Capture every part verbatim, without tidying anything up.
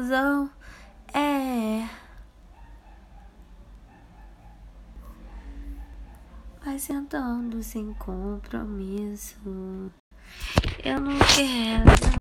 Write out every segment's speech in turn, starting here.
cuzão. É. Vai sentando sem compromisso. Eu não quero.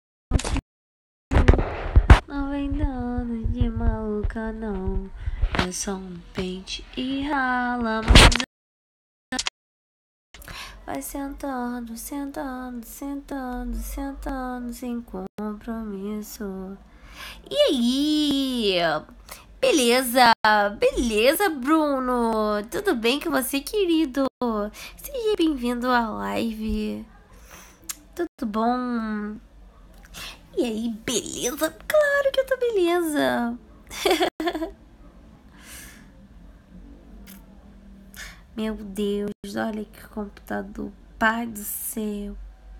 Não vem dando de maluca, não. É só um pente e rala, mas vai sentando, sentando, sentando, sentando, sem compromisso. E aí? Beleza? Beleza, Bruno? Tudo bem com você, querido? Seja bem-vindo à live. Tudo bom? E aí, beleza? Claro que eu tô beleza. Meu Deus, olha que computador, pai do céu.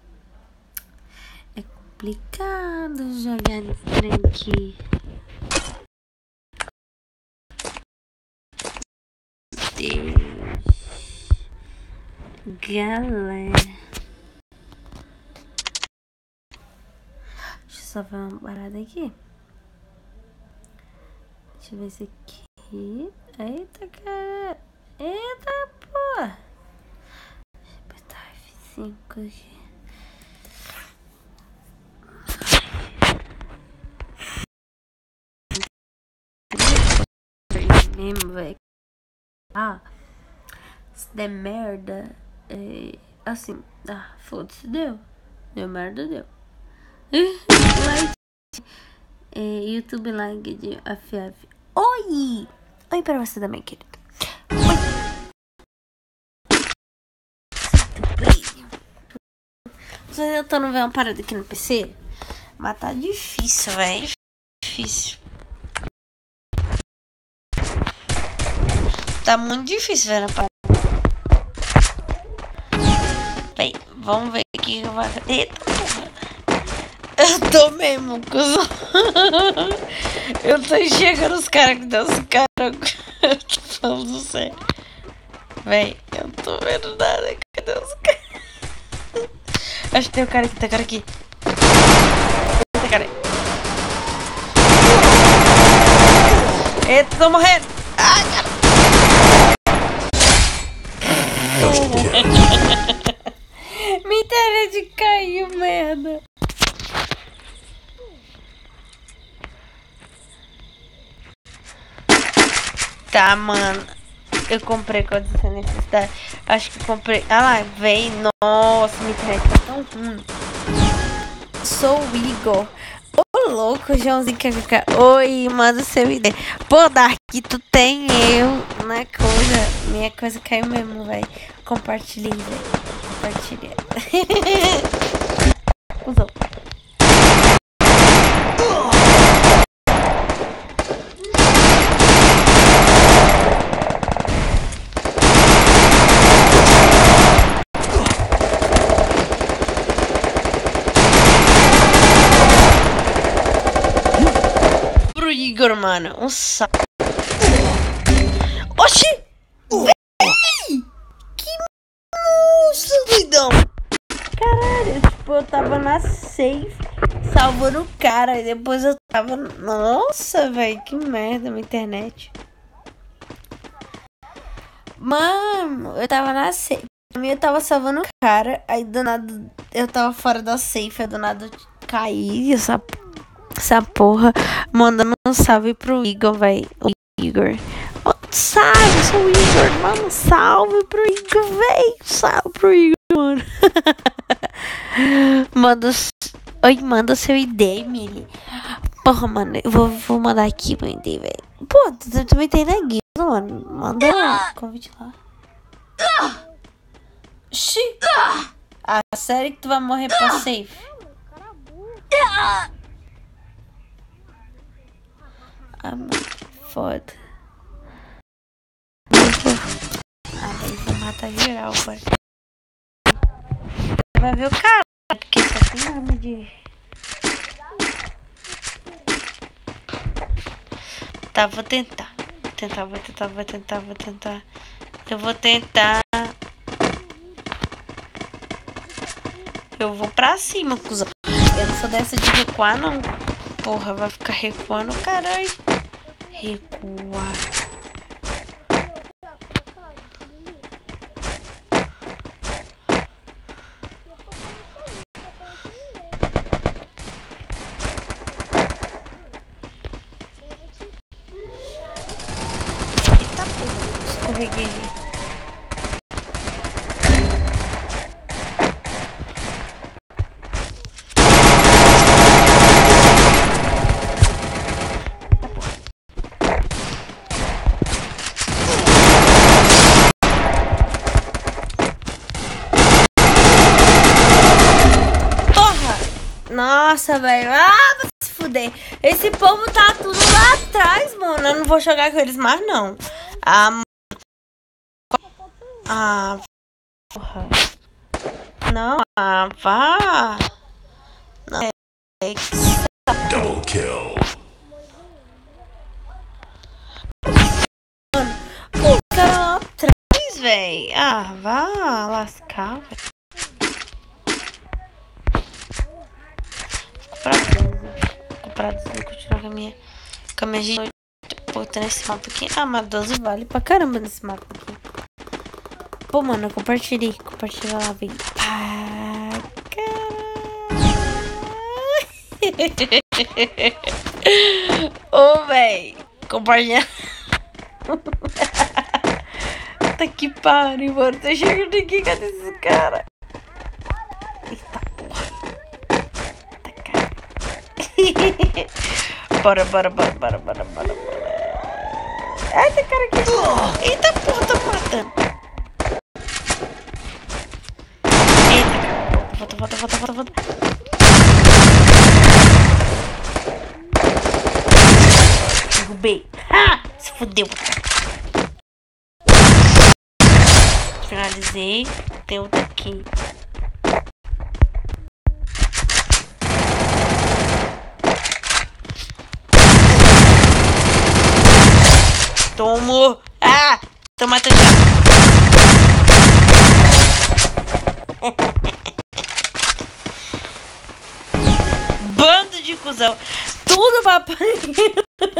É complicado jogar nesse trem aqui. Deus. Galera. Deixa eu só ver uma parada aqui. Deixa eu ver isso aqui. Eita, cara. Eita, pô. Deixa eu apertar F cinco aqui. Mesmo, velho. Ah, se der merda, é, assim, ah, foda-se, deu. Deu merda, deu. Like, é, YouTube like de F F. Oi! Oi pra você também, querido. Vocês já tentando ver uma parada aqui no P C? Mas tá difícil, velho. Difícil. Tá muito difícil ver a parada. Bem, vamos ver o que vai. Eita, porra. Eu tô mesmo, cuzão. Eu tô enxergando os caras que dão os caras. Eu tô falando sério. Véi, eu não tô vendo nada. Cadê os caras? Acho que tem um cara aqui, tem um cara aqui. Tem cara aí. Eita, tô morrendo. Ai, cara. Minha internet caiu, merda. Tá, mano. Eu comprei com a necessidade. Acho que comprei. Ah lá, véi. Nossa, minha internet tá tão ruim. Sou o Igor. Ô, louco, Joãozinho. Oi, manda seu I D. Pô, Dark, tu tem eu na coisa. Minha coisa caiu mesmo, véi. Compartilhei, véi. Compartilhei. Usou. Igor, mano, um saco. Oxi! Véi! Que monstro, doidão! Caralho, tipo, eu tava na safe, salvando o cara, e depois eu tava... Nossa, velho, que merda, minha internet. Mano, eu tava na safe, eu tava salvando o cara, aí do nada eu tava fora da safe, aí do nada eu caí, essa Essa porra, mandando um salve pro Igor, véi. O Igor. Oh, salve, sou o Igor, mano. Salve pro Igor, véi. Salve pro Igor, mano. Manda. Oi, manda seu I D, Emily. Porra, mano, eu vou, vou mandar aqui meu I D, velho. Pô, tu também tem na guia, mano. Manda um convite lá. Xi. Ah, sério que tu vai morrer pra safe? Ah, mano, foda. Ah, daí vou matar geral, pai. Vai ver o cara, porque só tem nome de... Tá, vou tentar. Vou tentar, vou tentar, vou tentar, vou tentar. Eu vou tentar. Eu vou pra cima, cuzão. Eu não sou dessa de recuar, não. porra, vai ficar recuando, caralho. Recuar. Eita porra, escorreguei. Nossa, velho. Ah, vai se fuder. Esse povo tá tudo lá atrás, mano. Eu não vou jogar com eles mais, não. Ah, ah porra. Não, ah, vá. Não, é... Double kill. Mano, o cara lá atrás, velho. Ah, vá lascar, velho. Comprados, vou continuar com a minha, com a minha gente botando esse mapa aqui. Ah, mas doze vale pra caramba nesse mapa aqui. Pô, mano, eu compartilhei. Compartilha lá, vem. Ah, caralho. Ô, véi. Compartilha. Tá que pariu, mano. Tô chegando aqui, cadê esse cara? Eita porra. Bora, bora, bora, bora, bora, bora, bora. Ai, tem cara aqui. Eita porra, tô matando. Eita, volta, volta, volta, volta, volta. Derrubei. Ah, se fudeu. Finalizei. Tem outro aqui. Tomo. Ah! Tô matando já. Bando de cuzão. Tudo pra pôr aqui.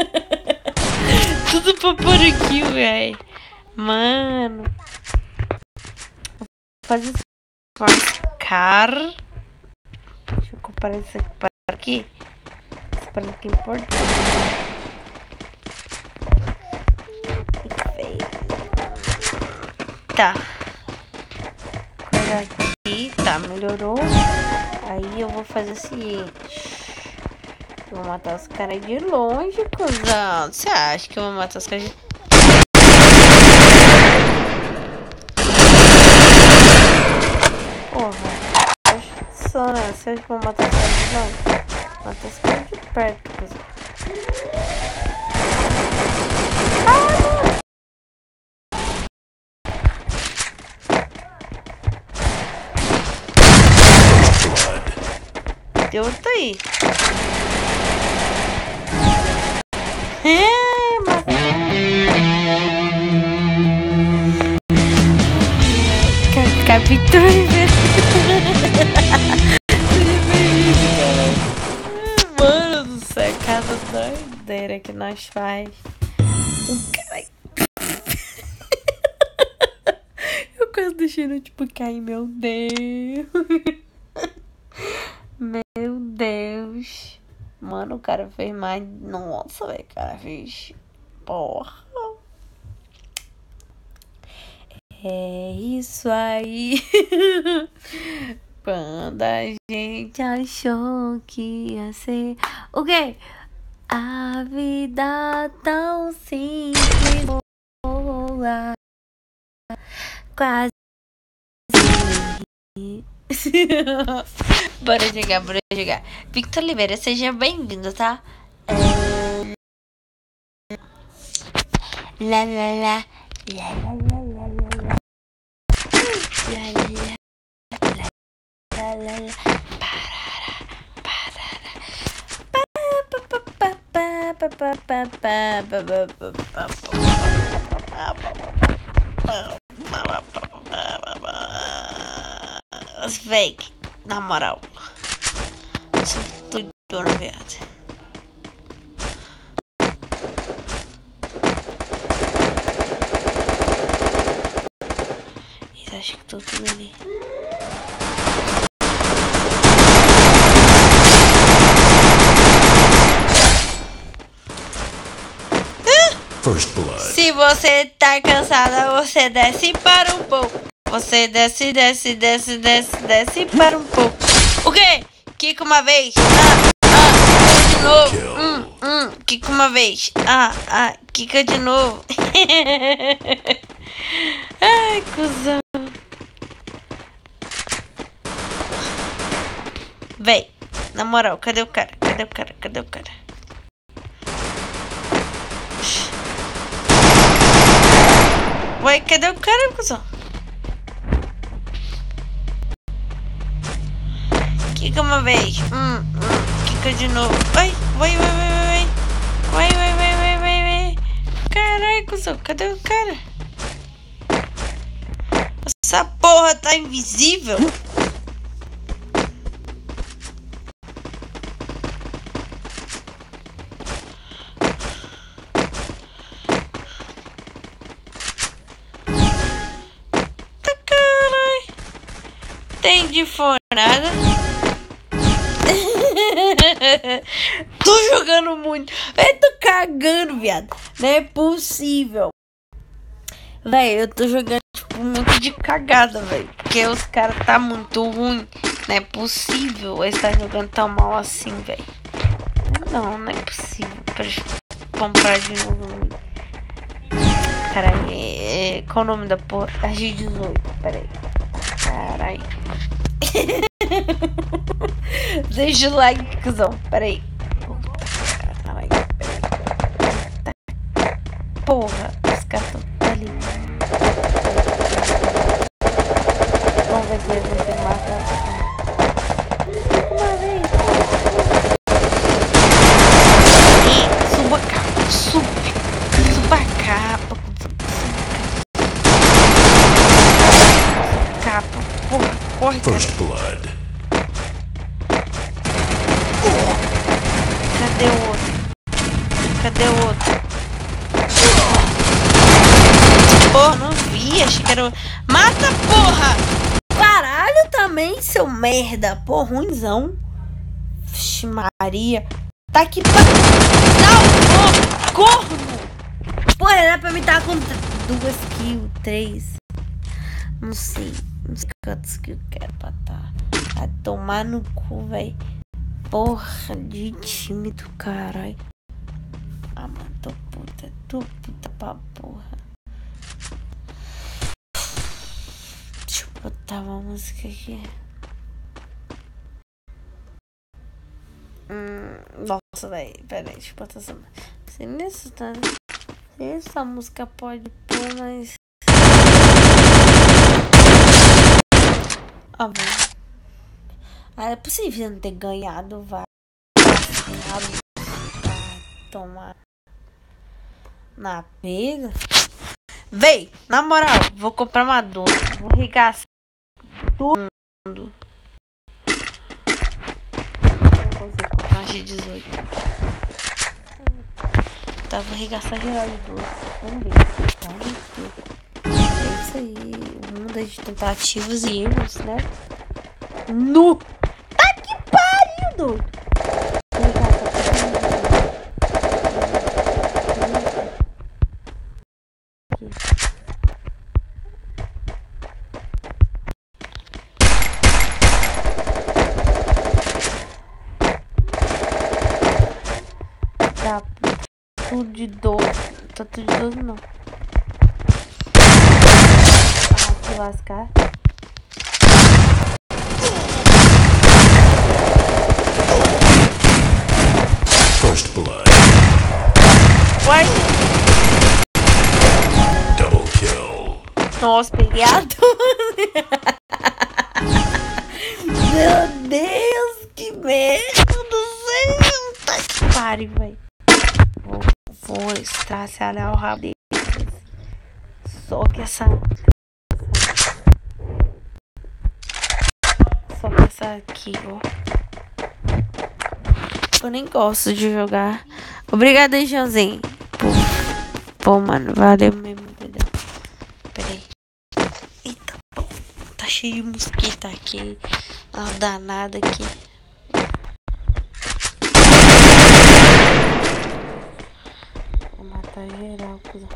Tudo pra pôr aqui, velho. Mano. Vou fazer isso. Forcar. Deixa eu comparar isso aqui para aqui. Isso para aqui é importante. Tá. Coisa aqui. Tá, melhorou. Aí eu vou fazer o seguinte. Eu vou matar os caras de longe, cuzão. Você acha que eu vou matar os caras de... Porra. Acho só, né? Você acha que eu vou matar os caras de longe? Matar os caras de perto, cuzão. Deu outro aí. É, mas... Capitão. Mano do céu, cada doideira que nós faz. Um cara... Eu quase deixei no tipo cair, meu Deus. Meu Deus. Mano, o cara fez mais... Nossa, velho, o cara fez... Porra. É isso aí. Quando a gente achou que ia ser... O quê? A vida tão simples. Boa. Quase... Bora jogar, bora jogar. Victor Oliveira, seja bem-vindo, tá? É... Lá, lá, lá. Lá, lá, lá, lá, lá, lá. Lá, lá, lá. Lá, lá, lá. Parará, parará. Os fake, na moral. Sou tudo viado. acho que tô tudo ali. First blood. Se você tá cansada, você desce para um pouco. Você desce, desce, desce, desce, desce para um pouco. O quê? Quica uma vez. Ah, ah, de novo. Hum, hum, quica uma vez. Ah, ah, quica de novo. Ai, cuzão. Véi, na moral, cadê o cara? Cadê o cara? Cadê o cara? Ué, cadê o cara, cuzão? Quica uma vez. Hum, hum, quica de novo. Vai, vai, vai, vai, vai. Vai, vai, vai, vai, vai, vai. Caralho, cuzão, cadê o cara? Essa porra tá invisível. Tem de fornada. Tô jogando muito. Eu tô cagando, viado. Não é possível. Véi, eu tô jogando tipo muito de cagada, véi. Porque os caras tá muito ruim. Não é possível eles tá jogando tão mal assim, véi. Não, não é possível. Pra comprar de novo. Caralho, é... qual o nome da porra? A G dezoito, peraí. Caralho. Deixa o like, cuzão. Peraí. Caralho, peraí. Porra, os caras estão ali. Vamos ver se eles vão ter matado. Uma vez. E suba a capa. Sube. Suba a capa. Capa. Porra, corre, cara. First blood. Cadê o outro? Cadê o outro? Porra, não vi. Achei que era o... Mata, porra! Caralho também, seu merda. Porra, ruimzão. Vixe, Maria. Tá aqui pra... Não, corno! Porra, era pra me estar com duas kills, três. Não sei. Uns cantos que eu quero pra tá. Vai tomar no cu, véi. Porra de time do caralho. Ah, mano, tô puta. Tô puta pra porra. Deixa eu botar uma música aqui. Hum, nossa, véi. Pera aí, deixa eu botar essa música. Se nisso, tá? Essa música pode pôr, mas... Ah, velho. Ah, é possível não ter ganhado, vai. Vai tomar na pega. Véi, na moral, vou comprar uma doce. Vou regaçar todo mundo. Não consigo comprar uma G dezoito. Tá, vou regaçar geral de doce. Vamos ver. Vamos ver. É isso aí. O mundo é de tentativas e erros, né? Nu! Tá que pariu, doido! Tá tudo de doze. Tá tudo de doze, não. Ah, se lascar. First blood. What? Double kill. Nossa, peguei a doze. Meu Deus, que merda do céu. Tá que pariu, velho. Vou, vou estraçalhar o rabo deles. Só que essa... Só que essa aqui, ó. Eu nem gosto de jogar. Obrigado, hein, Joãozinho. Pô, pô, mano, valeu mesmo, entendeu? Pera aí. Eita, pô. cheio de mosquito aqui. Uma danada aqui. Vou matar geral, cuzão.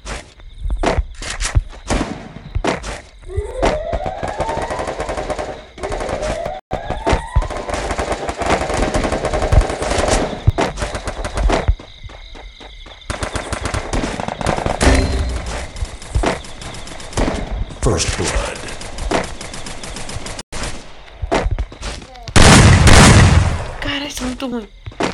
First blood. Cara, isso é muito ruim.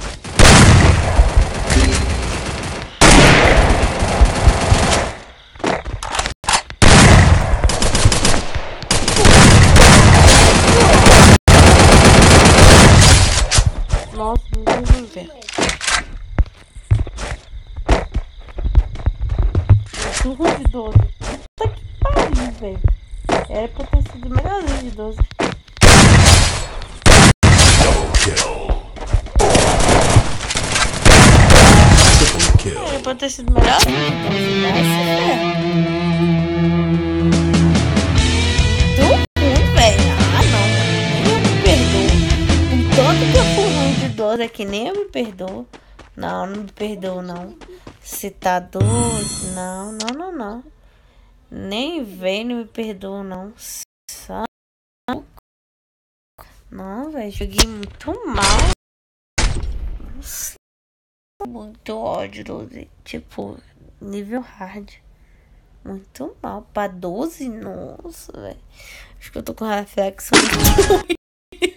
Nossa, muito ruim, velho. Muito ruim de doze. Puta que pariu, velho. Era pra ter sido melhorzinho de doze. Double kill. Triple kill. Era pra ter sido melhorzinho de doze. Muito ruim, velho. Ah, não. Nem eu me perdoo. Com tanto que eu fui ruim de doze aqui, nem eu me perdoo. Não, não me perdoo, não. Se tá doido, não, não, não, não. Nem vem, não me perdoa, não. Só... Não, velho, joguei muito mal. Nossa, muito ódio, doze. Tipo, nível hard. Muito mal. Pra doze, nossa, velho. Acho que eu tô com reflexo muito ruim.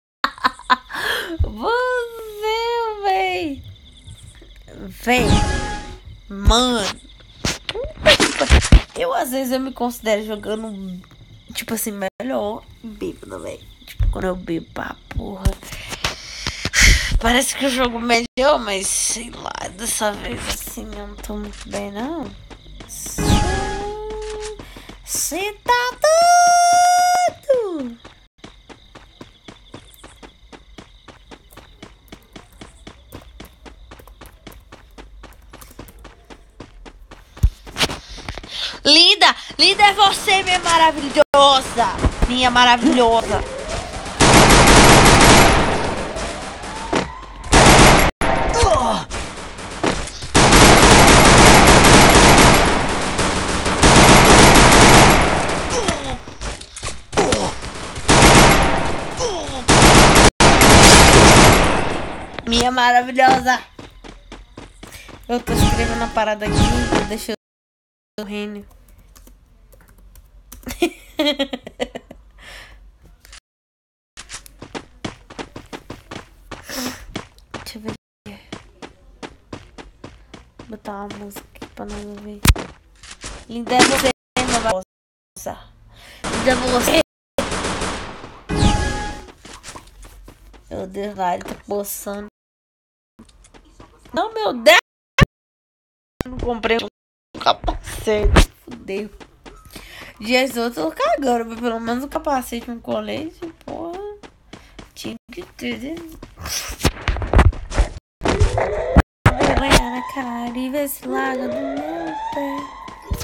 Você, velho. Véi. Mano. Eu, às vezes, eu me considero jogando, tipo assim, melhor bêbado, velho. Tipo, quando eu bebo pra porra. Parece que eu jogo melhor, mas sei lá, dessa vez, assim, eu não tô muito bem, não. Cê tá doido! Linda! Linda é você, minha maravilhosa! Minha maravilhosa! Uh! Minha maravilhosa! Eu tô escrevendo uma parada aqui, deixa eu o reino. Deixa eu ver. Vou botar uma música aqui pra não ouvir. Linda é você, minha moça. Linda é você. Meu Deus, lá ele tá coçando. Não, meu Deus. Eu não comprei um capacete. Fudeu. Jesus, eu tô cagando, mas pelo menos um capacete, um colete, porra. Tinha que ter. Vergonha na cara e vê se larga do meu pé.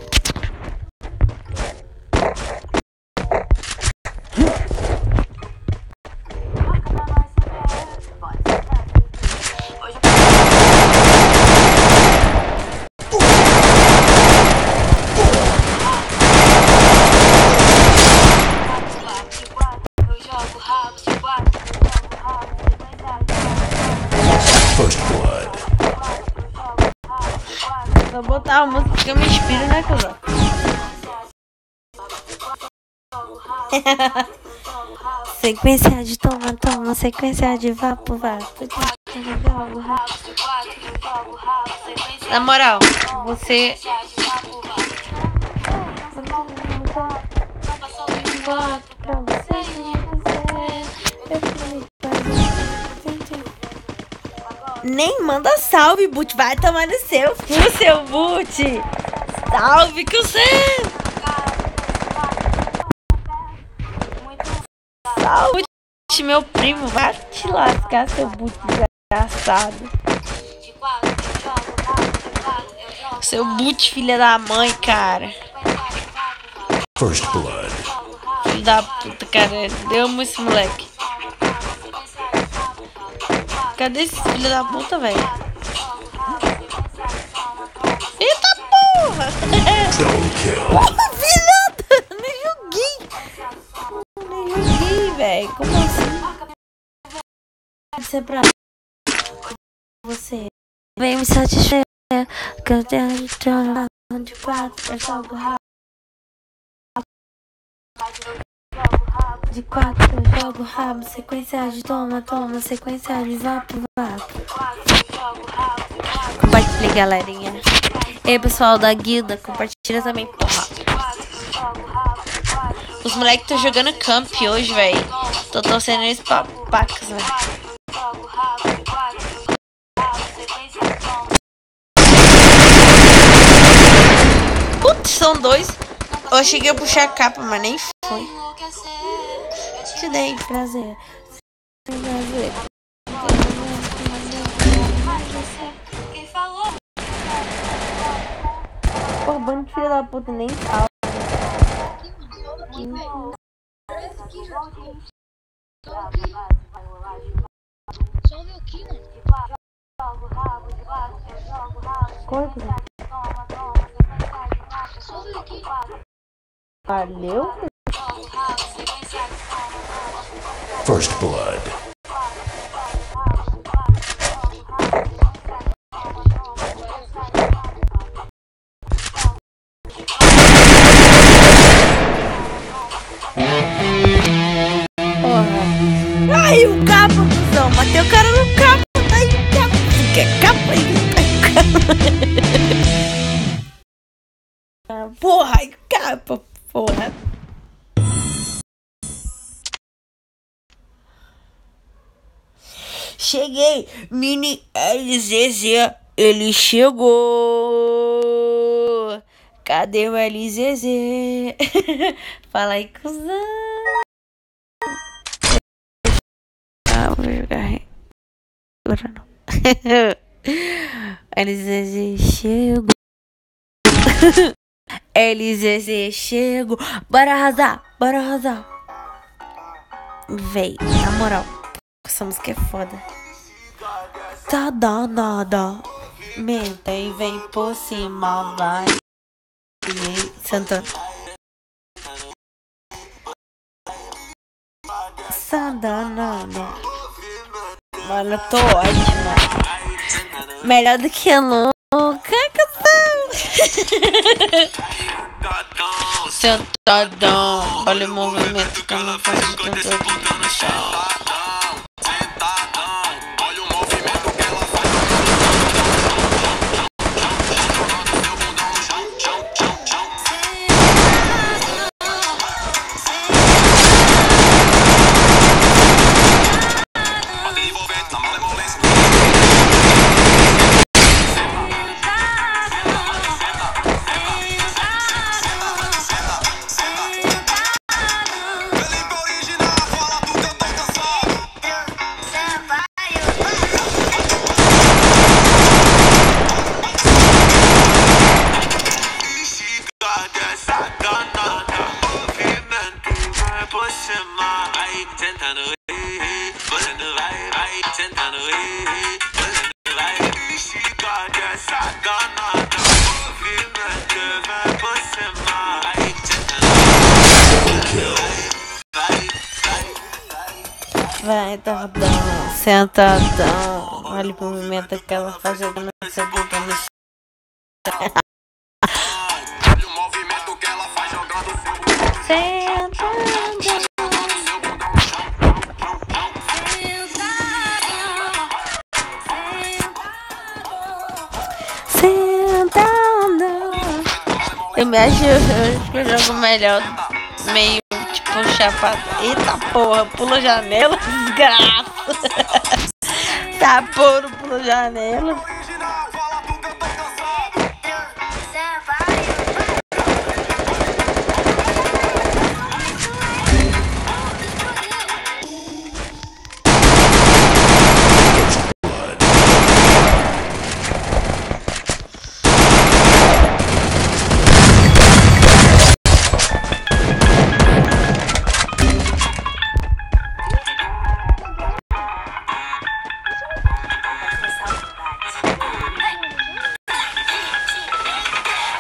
First blood. Vou botar uma música que eu me inspiro, né, cuzão? Sequência de toma, toma, sequência de vapo, vapo. Na moral, você... Nem manda salve, Boot. Vai tomar no seu cu, seu Boot. Salve, que o seu. Salve, meu primo. Vai te lascar, seu Boot desgraçado. Seu Boot, filha da mãe, cara. First blood. filho da puta, cara. Eu amo esse moleque. Cadê esse filho da puta, velho? Eita porra! Double kill. Filhada! Nem joguei! Nem joguei, velho. Como assim? Isso é pra você. Vem me satisfazer. Que eu tenho de tornar de quatro. Eu jogo rápido. De quatro eu jogo rabo. Sequência de toma, toma. Sequência de vap, vap. Compartilha, galerinha. E aí, pessoal da guilda, compartilha também, porra. Os moleques estão jogando camp hoje, velho. Tô torcendo eles pra pacas, velho. Putz, são dois. Eu achei que ia puxar a capa, mas nem foi. Te dei prazer. Prazer. Pô, bando de filho da puta, nem fala. Só meu aqui, mano. Corpo. Só meu aqui. Valeu. First blood. Ai, o cabo, cuzão. Matei o cara no cabo. Ai, o cabo. Quer capa? Ai, o cabo. Porra, ai, capa, porra. Cheguei. Mini L Z Z. Ele chegou. Cadê o L Z Z? Fala aí, cuzão. Ah, vou jogar. Agora não. L Z Z chegou. L Z Z chegou. Bora arrasar, bora arrasar. Véi, na moral, essa música é foda. Tá danada. Menta e vem por cima, vai. Santana. Sandanana. Mano, eu tô ótima. Melhor do que a louca, sentadão. Olha o movimento que eu não faço com todo no chão. Vai, tardão, sentadão. Olha o movimento que ela faz jogando essa boca no chão. Olha o movimento que ela faz jogando Sentadão. Sentadão. Eu me acho, eu acho que eu jogo melhor meio tipo chapado. Eita porra, pula janela, desgraça. Tá porra, pula janela.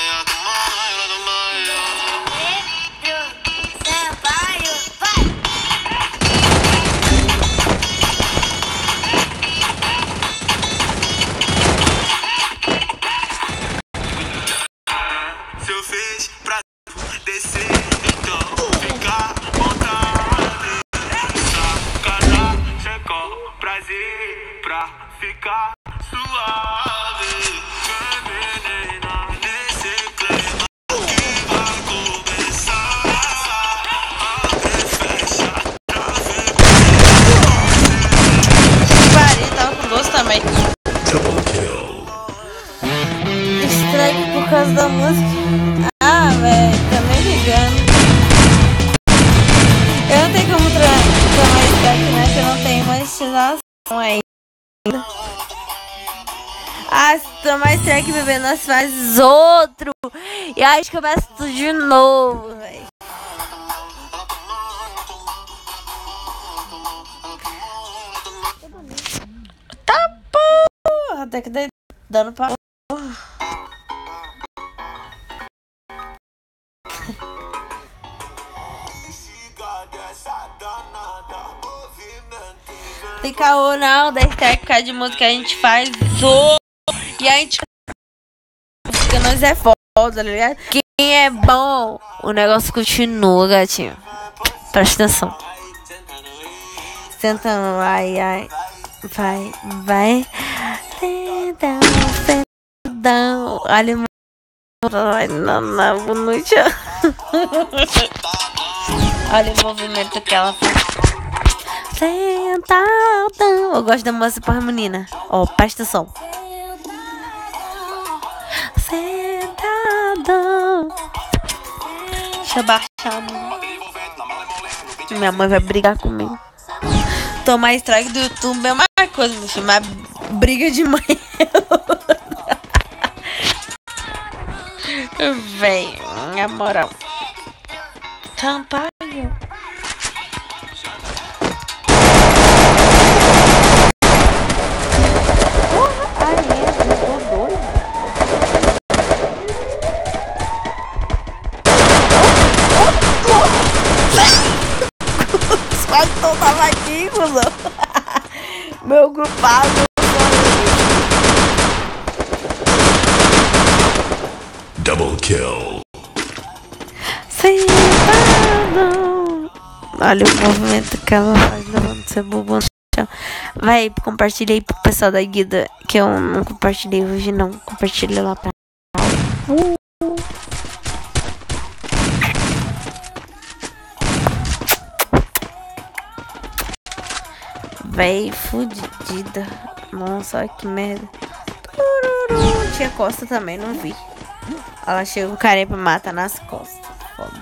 ela toma, ela toma, se eu fiz pra descer, então fica à vontade. Cada chegou prazer pra ficar suave. Menina, nesse clima que vai começar. Abre, fecha, trave. Pare, tava com doce também. Double kill. Strike por causa da música. Ah, velho, tá me ligando. Eu não tenho como tra- tomar strike, né? Que eu não tenho monetização ainda. Ah, se tomar strike, bebê, nós faz outro. E aí a gente começa tudo de novo, velho. Tá porra, até que dei dando pra. Tem caô não, da strike de música a gente faz o e a gente música nós é foda, tá ligado? Quem é bom, o negócio continua, gatinho. Presta atenção. Sentando, ai, ai. Vai, vai. Sentão, sentão. Olha, ai, não, não, boa noite. Olha o movimento que ela faz. Sentadão. Eu gosto da música para menina. Ó, oh, presta atenção. Sentadão. Deixa eu baixar. Minha mãe vai brigar comigo. Tomar strike do YouTube é uma coisa, me chamar briga de mãe. Véi, na moral. Sampaio. Quase tô tava aqui, cuzão. Meu grupado. Double kill. Sentado. Olha o movimento que ela faz levando seu bumbum no chão. Vai, compartilha aí pro pessoal da Guida. Que eu não compartilhei hoje, não. Compartilha lá pra. Uh. Véi, fudida. Nossa, olha que merda. Tururu. Tinha costa também, não vi. Ela chega o carinha pra matar nas costas. Foda.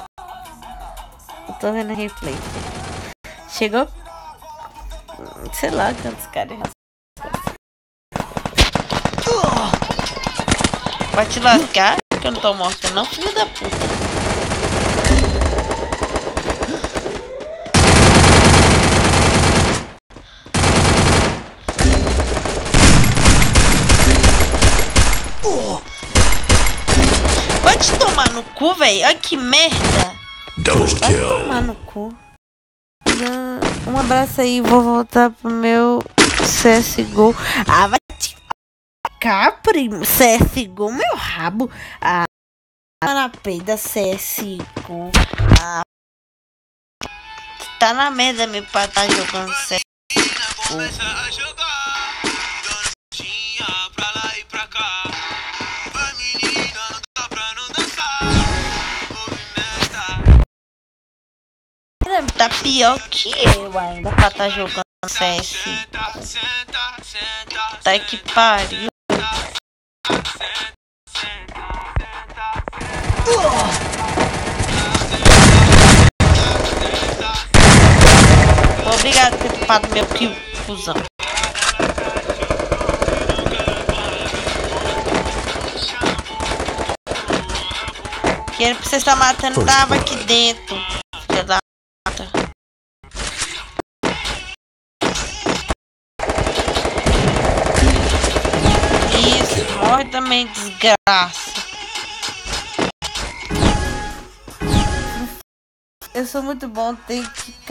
Eu tô vendo replay. Chegou. Sei lá quantos caras nas costas. Vai te lascar que eu não tô morta, não, filho da puta. Vai te tomar no cu, velho. Olha que merda. Double Vai kill. tomar no cu. Um abraço aí. Vou voltar pro meu C S G O. Ah, vai te cá, primo. C S G O, meu rabo. Ah, na peida C S G O. Ah, tá na merda, meu pai tá jogando C S G O. Começa a jogar, dancinha pra lá e pra cá. Vai menina, não dá pra não dançar. Movimenta. Tá pior que eu ainda pra tá jogando C S G O. Senta, senta, senta. Tá que pariu. Obrigado por ter tapado meu kill, cuzão. Que era pra você estar matando, tava aqui dentro. Filha da puta. Isso, morre também, desgraça. Eu sou muito bom, tem que ficar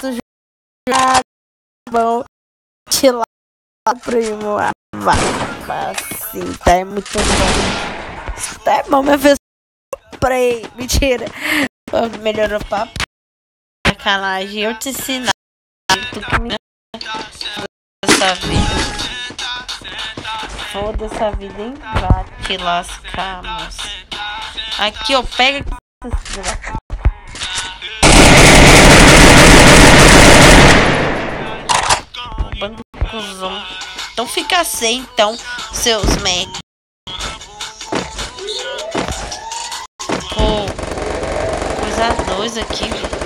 bom. Te lá, primo. Vai, assim, tá é muito bom. Isso tá é bom, minha vez. Comprei, mentira. Melhorou o papo. Sacanagem, eu te ensinar. Tu que me essa vida. Foda essa vida, hein? Vai te lascar, moça. Aqui, ó, pega. Bando de cuzão. Então fica sem, então, seus Mac. Pô, coisa dois aqui, velho.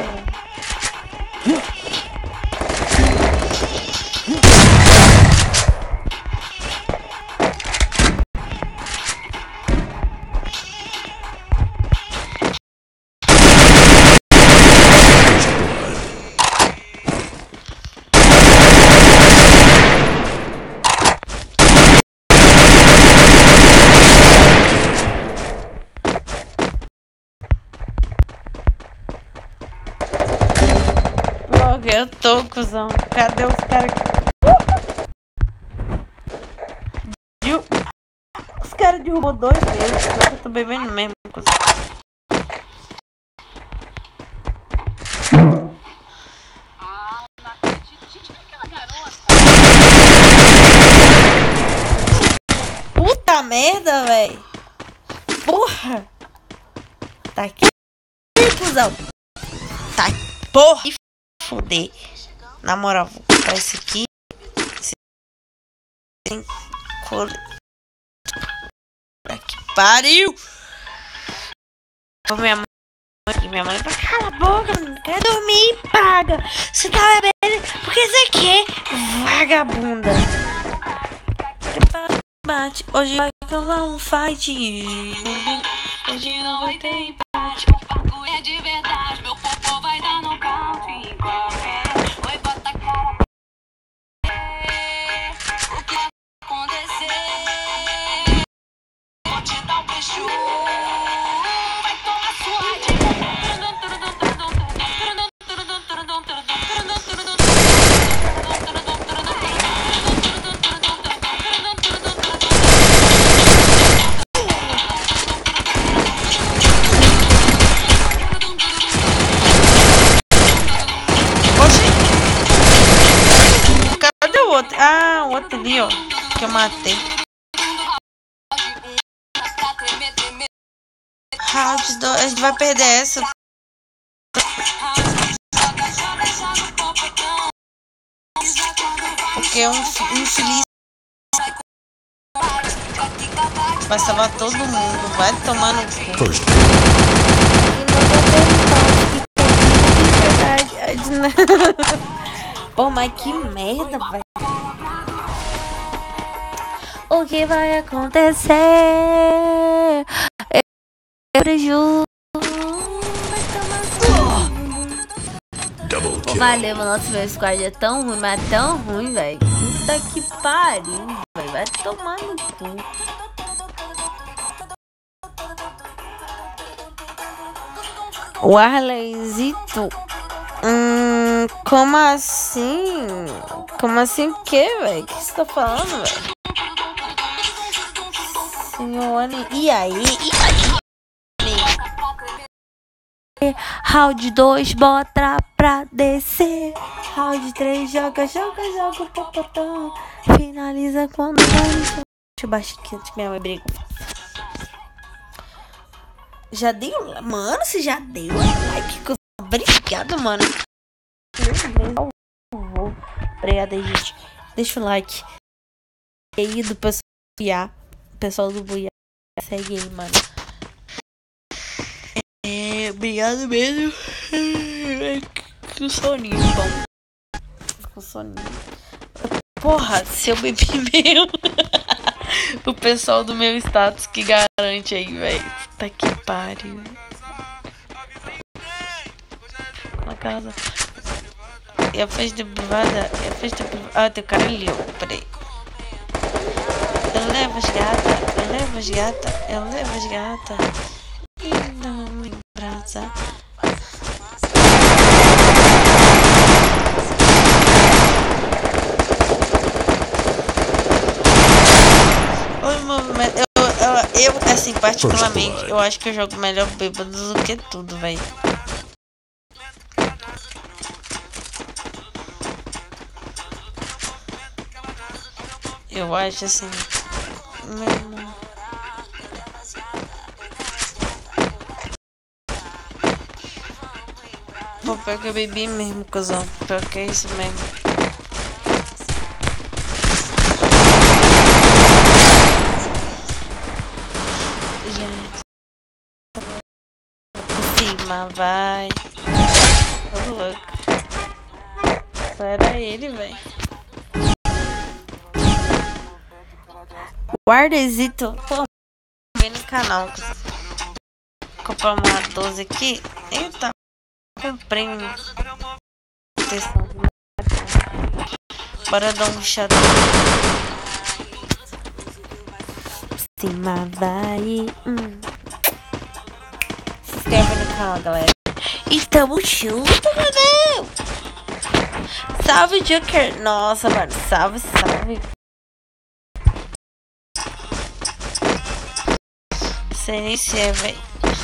Eu tô, cuzão. Cadê os caras aqui? Uh! Os caras derrubou dois deles. Eu tô bebendo mesmo, cuzão. merda, véi. Porra. Tá aqui, cuzão. Tá, porra. E foder. Na moral, vou comprar esse aqui. Esse... Que pariu. Minha mãe, minha mãe fala, cala a boca, não quer dormir, paga. Você tá bebendo porque você quer, vagabunda. Bate, hoje vai rolar um fight. Hoje não vai ter empate. O papo é de verdade. Meu corpo vai dar nocaute em qualquer. Oi, bota a cara. O que vai acontecer? Vou te dar um beijo. Vai tomar sua dica. Ah, o outro ali, ó, que eu matei. Round dois, a gente vai perder essa. Porque um infeliz vai salvar todo mundo. Vai tomar no cu. First. Pô, mas que merda, velho. O que vai acontecer? Eu prejuízo. Double kill. Valeu, nosso meu squad é tão ruim, mas é tão ruim, velho. Puta que pariu, velho. Vai tomar no cu. O Arleyzito. Hum, como assim? Como assim o que, velho? O que você tá falando, velho? Senhora, e aí? E aí? Round dois, bota pra descer. Round três, joga, joga, joga o popotão. Finaliza quando vai. Deixa eu baixar aqui antes que minha mãe briga. Já deu? Mano, você já deu like? Obrigado, mano. Obrigada aí, gente. Deixa o like. E aí do pessoal do Buiá. Pessoal do Buiá. Segue aí, mano. É, obrigado mesmo. Com soninho, bom. Com soninho. Porra, se eu bebi mesmo. O pessoal do meu status que garante aí, velho. Tá que pariu. Na casa. E a festa privada. E a festa privada. Ah, tem o cara ali, ó. Peraí. Eu levo as gatas. Eu levo as gatas. Eu levo as gatas. E não me abraça. Oi, movimento. Eu, eu, eu, assim, particularmente, eu acho que eu jogo melhor bêbado do que tudo, velho. Eu acho assim. Mesmo. Pô, pior que eu bebi mesmo, cuzão. Pior que é isso mesmo. Gente. Cima, vai. Tô louco. Era ele, velho. Guardezito. Pô, vem no canal. Comprar uma doze aqui. Eita. Comprei um. Bora dar um chato. Cima vai. Hum. Se inscreve no canal, galera. E tamo junto, mano. Salve, Joker. Nossa, mano. Salve, salve. Sei nem se é, velho.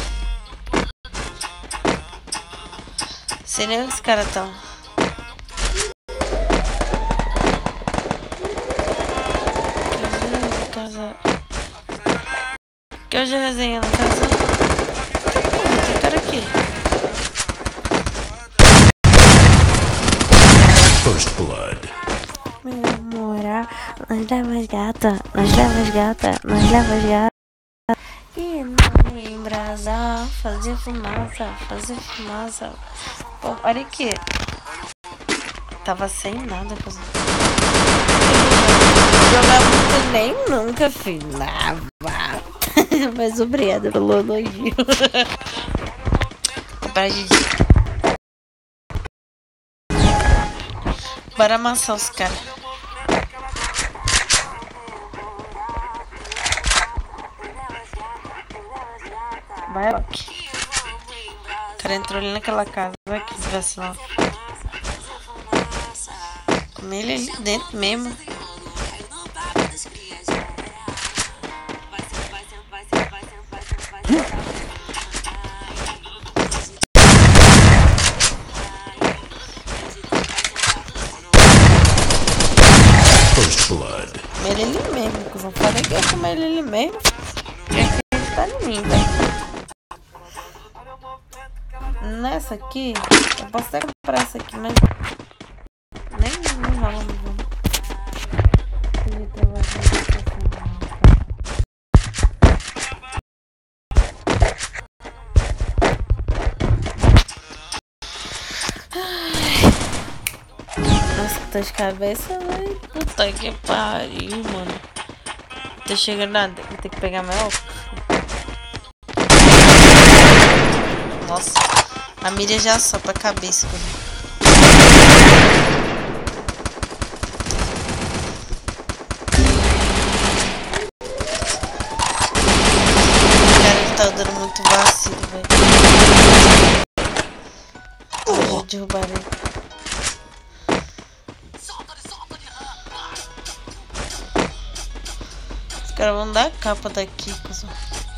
Sei nem onde os caras estão. Casa. Que eu já resenhei na casa. Tem cara aqui. First blood. Meu namorar, nós levamos gata, nós levamos gata, nós levamos gata. E não embrasar, fazer fumaça, fazer fumaça. Pô, olha aqui. Tava sem nada, coisa. Jogar muito nem nunca, filho. Lava. Mas obrigada pelo elogio. Para de. Bora amassar os caras. Vai, Loki. O cara entrou ali naquela casa. Vai que desgraça lá. Comer ele ali dentro mesmo. First blood. Comer ele ali mesmo. Eu falei que ia comer ele ali mesmo. Tinha que acreditar em mim, velho. Nessa aqui, eu posso até comprar essa aqui, mas nem não rola no jogo. Nossa, que dor de cabeça, velho. Puta que pariu, mano. Tô chegando nada, vou ter que pegar meu óculos. Nossa, a mira já sopra a cabeça. Cara, ele tá dando muito vacilo, velho. Vou derrubar ele. Os caras vão dar a capa daqui, cuzão.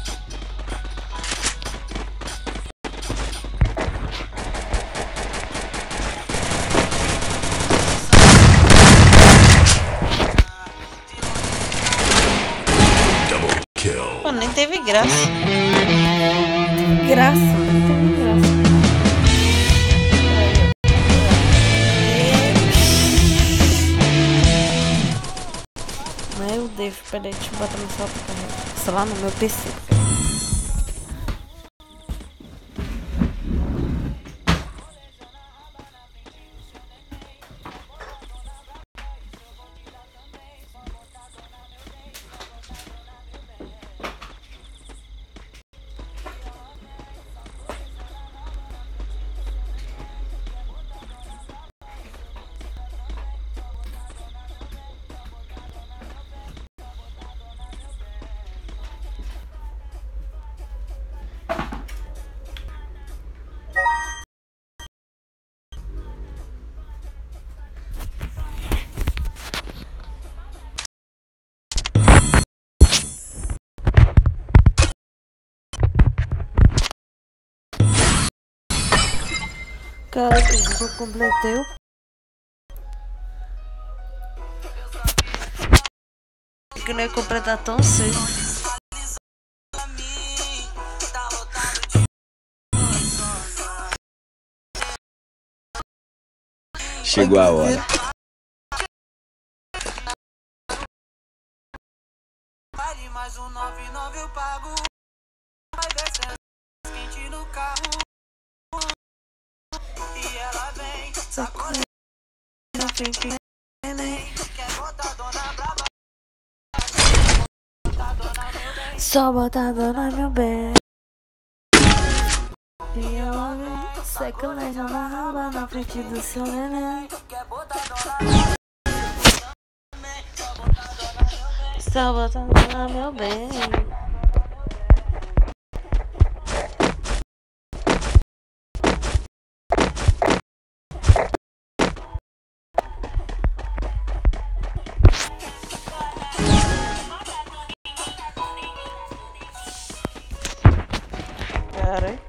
Pô, nem teve graça. Graça, não teve graça. Meu Deus, peraí, deixa eu botar meu celular pra carregar. Celular no meu P C. Cara, eu completei o... que não ia completar tão cedo. Chegou a hora. Mais um nove e nove eu pago. Vai descendo quente no carro. E ela vem, sacode na frente, neném. Quer botar dona brava? Só botar dona meu bem. E ela vem, sacanagem na raba na frente do seu neném. Quer botar dona Só botar dona meu bem. Cara.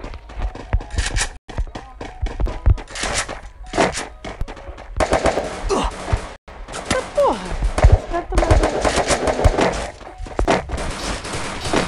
Eita porra! Vai tomar banho.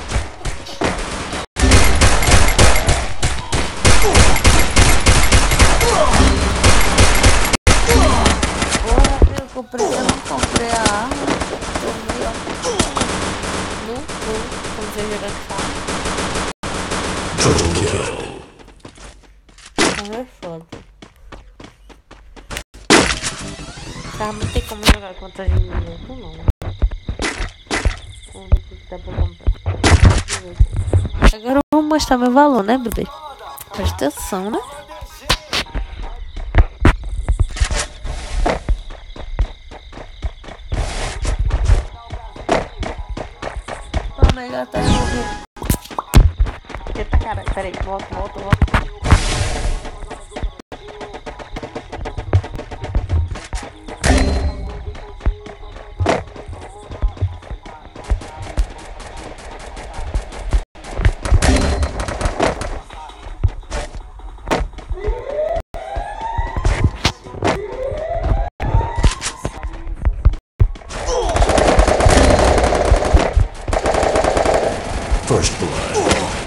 carro não tem como jogar contra a gente junto, não. Vamos ver o que dá pra comprar. Agora eu vou mostrar meu valor, né, bebê? Presta atenção, né? Ô, negócio tá resolvido. Eita, cara, peraí, volta, volta, volta. First blood.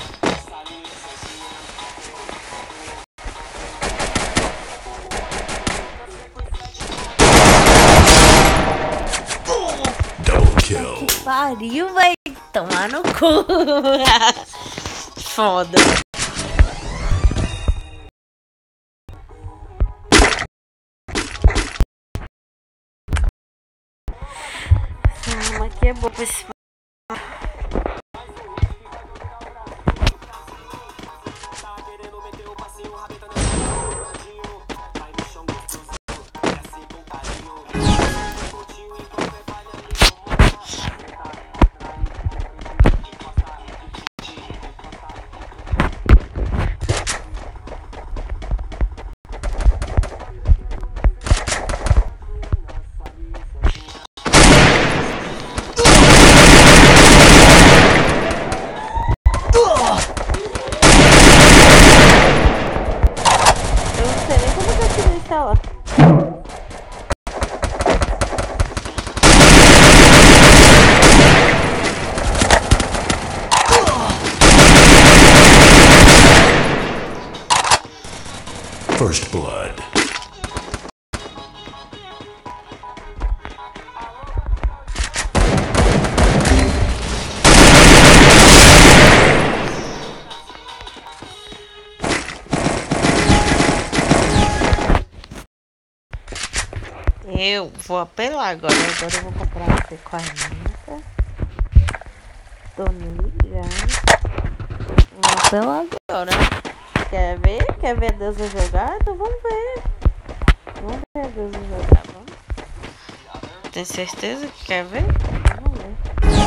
Double kill. Pariu, vai tomar no cu. Foda. Essa arma aqui é boa pra esse. First blood. Eu vou apelar agora. Agora eu vou comprar uma P quarenta. Tô nele já. Vou apelar agora. Quer ver? Quer ver Deus vai jogar? Então vamos ver. Vamos ver Deus vai jogar, vamos. Tem certeza que quer ver? Vamos ver.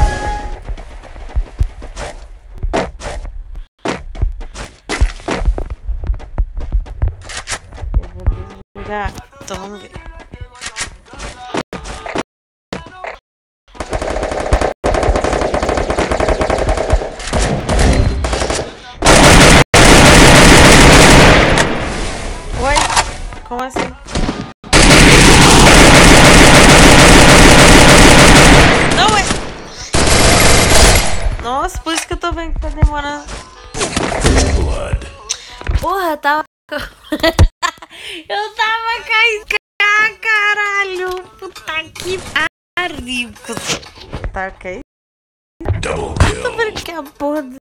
Eu vou Deus jogar. Então vamos ver. Como assim? Não é. Nossa, por isso que eu tô vendo que tá demorando. First blood. Porra, tava. Eu tava com a isca, caralho. Puta que pariu. Tá ok? Double Tô vendo kill. que a porra do.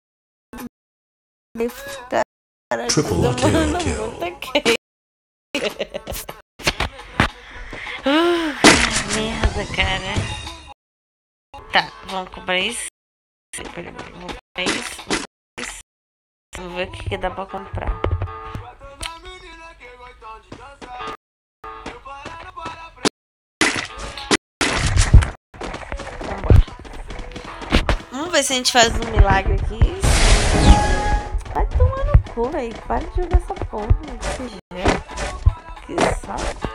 Caralho, Triple kill, não, kill. tá ok. uh, merda, cara. Tá, vamos comprar isso. Vamos comprar isso. isso. Vamos ver o que, que dá pra comprar. Vambora. Vamos ver se a gente faz um milagre aqui. Vai tomar no cu, velho. Para de jogar essa porra desse jeito. Que saco.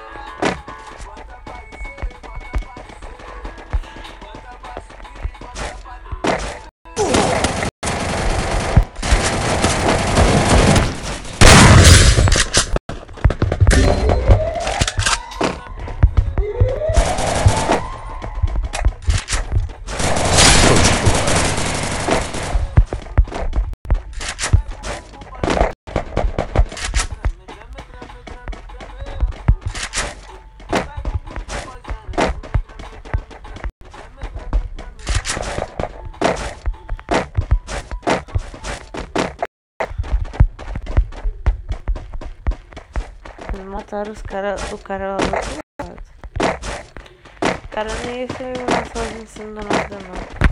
Mataram os caras, o cara lá do outro lado. cara nem ia ser lá sozinho em cima da nada, não.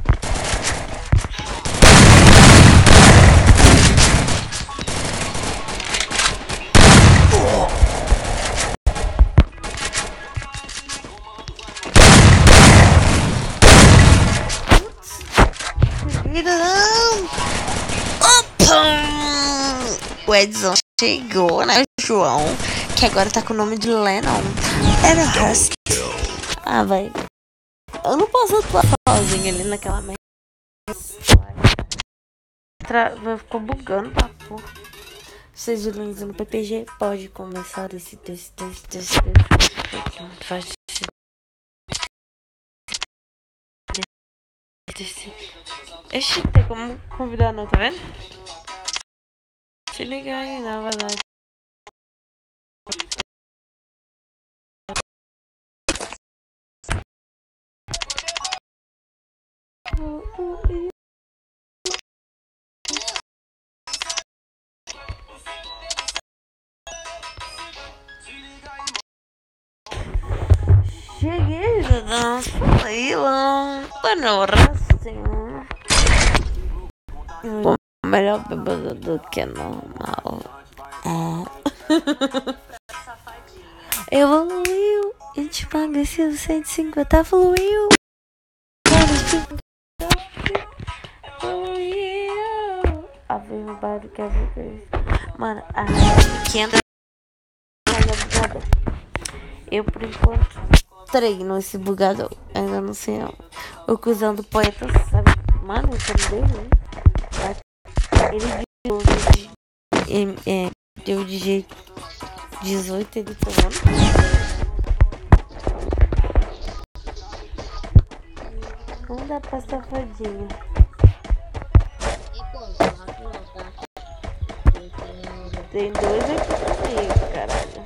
Opa! O Edson chegou, né, João? Que agora tá com o nome de Lennon. Era Hust. Ah, vai. Eu não posso atuar sozinho ali naquela merda. Tra... Ficou bugando pra porra. Seja lindos no P P G, pode começar esse texto, texto, texto, texto. Faz Ixi, tem como convidar não, tá vendo? Se liga aí, na verdade. Cheguei, dança, leilão, panoracinho. Melhor bêbado do que normal. É. Evoluiu, a gente emagreceu cento e cinquenta, fluiu. Evoluiu. A ver o barulho que é ver. Mano, a pequena eu por enquanto treino esse bugador. Ainda não sei não. O cuzão do poeta, sabe? Mano, eu também dei, ele deu de, é, deu de jeito dezoito, ele tomando. Não dá pra safadinha. Tem dois aqui comigo, caralho.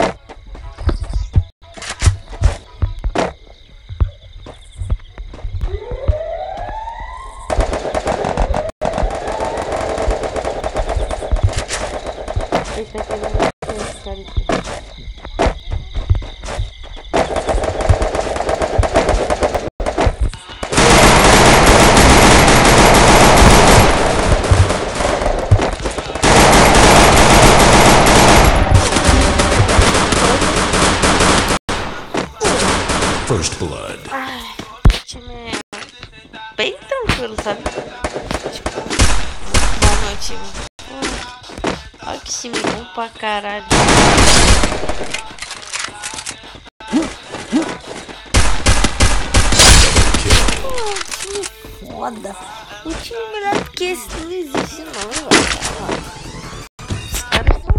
Esse aqui não vai ser esse cara aqui. First blood. Ai, o time é bem tranquilo, sabe? Tipo, boa noite, time. Olha que time bom pra caralho. Oh, time foda. O time melhor do que esse não existe não, velho. Os caras são...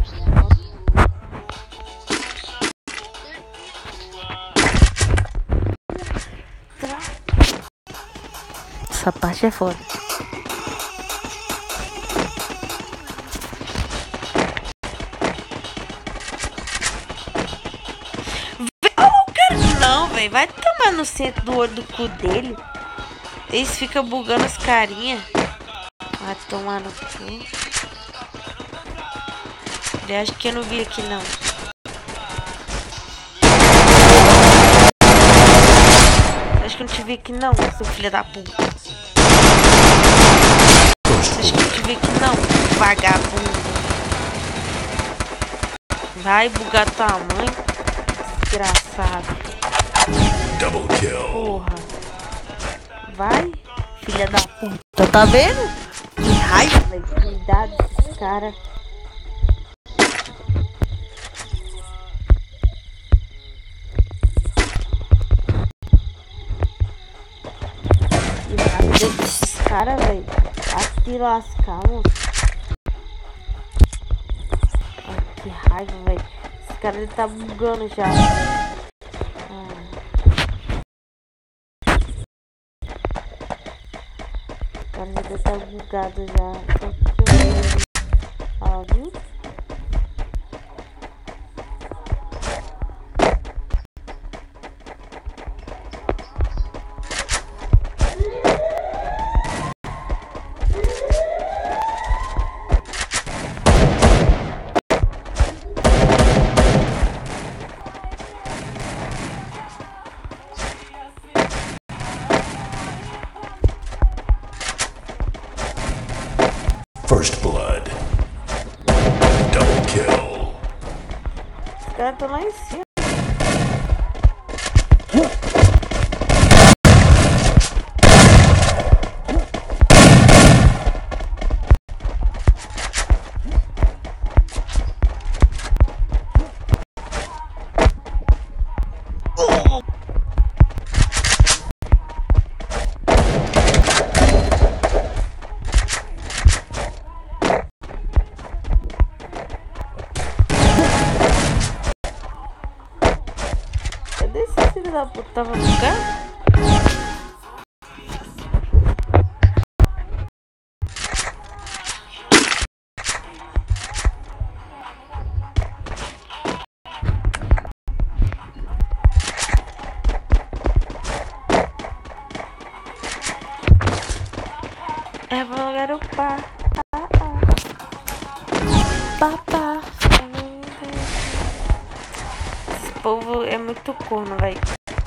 Essa parte é foda. Não, velho, vai tomar no centro do olho do cu dele. Eles ficam bugando as carinhas. Vai tomar no cu. Ele acha que eu não vi aqui não. Acho que eu não te vi aqui não, seu filho da puta. Acho que eu não te vi aqui não, vagabundo. Vai bugar tua mãe, desgraçado. Double kill. Porra. Vai, filha da puta. Tá vendo? Que raiva, velho. Cuidado desses caras. Que raiva desses caras, velho. Vai se lascar, moço. Ai, que raiva, velho. Esse cara ele tá bugando já. A vida tá bugada já. Ó, viu? caras estão lá em cima. Cadê esse filho da puta? Tava no carro? É, vou garopar. Ah, ah. Papá. Esse povo é muito corno, velho.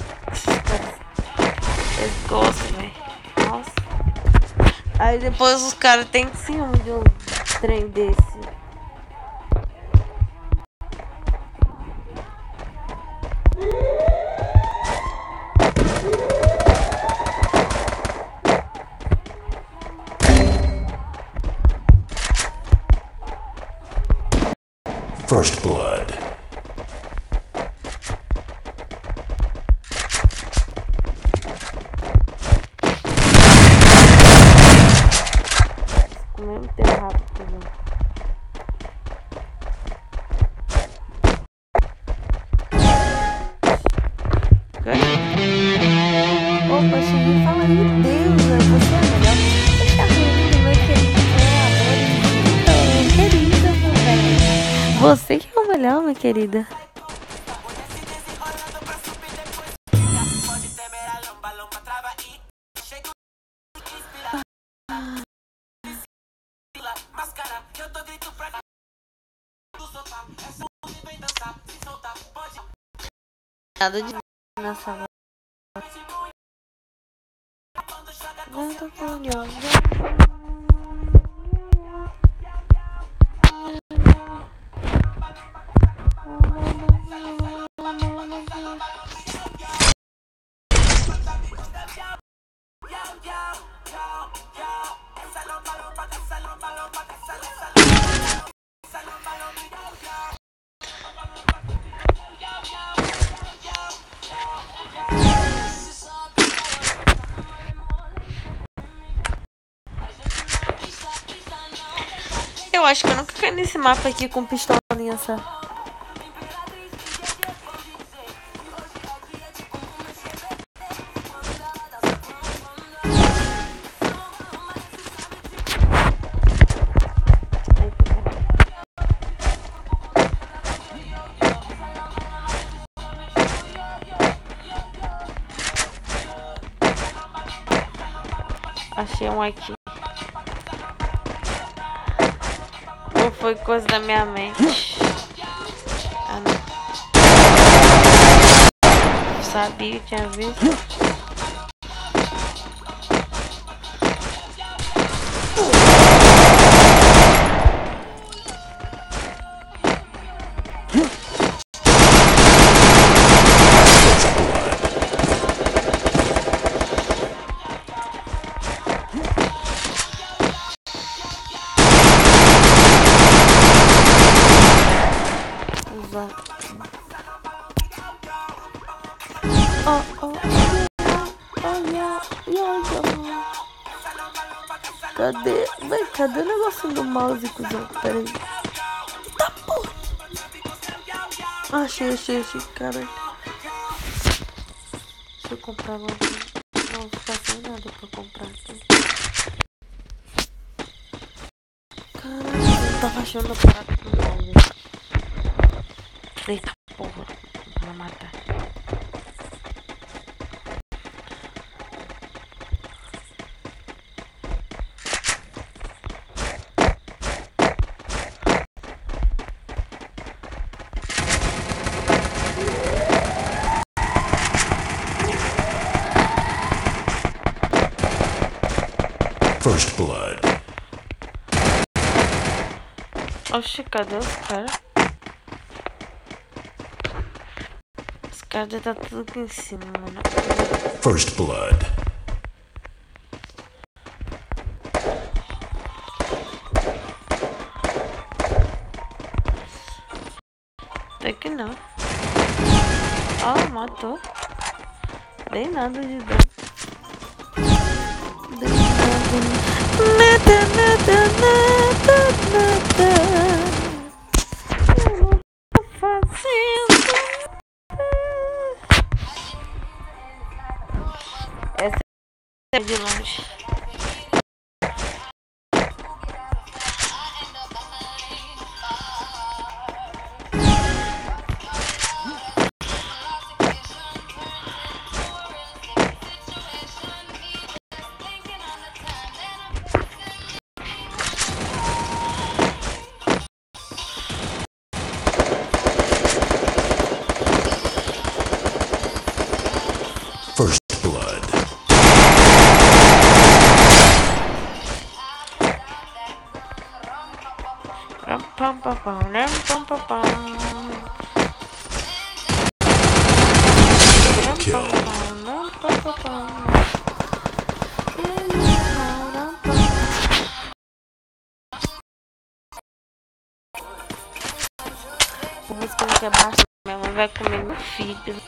Eles gostam, velho. Nossa. Aí depois os caras têm ciúme de um trem desse. First blood. O mesmo tempo rápido, né? Opa, cheguei e fala, meu Deus, você é melhor. Você é ruim, meu querido, meu amor, querida, meu velho. Você que é o melhor, minha querida. Nada de nessa voz. Nada Eu acho que eu nunca caí nesse mapa aqui com pistolinha só. Achei um aqui. Ou foi coisa da minha mente? Ah, não. Eu sabia que tinha visto. Oh, oh, oh, olha, olha. Cadê? Vai, cadê o negócio do mouse, cuzão? Peraí. Tá, porra. Achei, achei, achei, cara. Deixa eu comprar logo. Não, vou ficar sem nada pra comprar aqui. Caralho, eu tava achando a parada do mouse. Eita porra, vai matar. First blood. Oxi, cadê os caras? caras devem estar tudo aqui em cima, mano. First blood. Até que não. Ó, oh, matou. Dei nada de dano. Dei nada. Nada, nada, nada, nada. Eu não tô fazendo. Essa é de longe. First blood. Ram pam pam pam, ram pam pam pam. Ram Kill. pam pam, ram pam pam pam. O música que é baixo, minha mãe vai comer meu filho.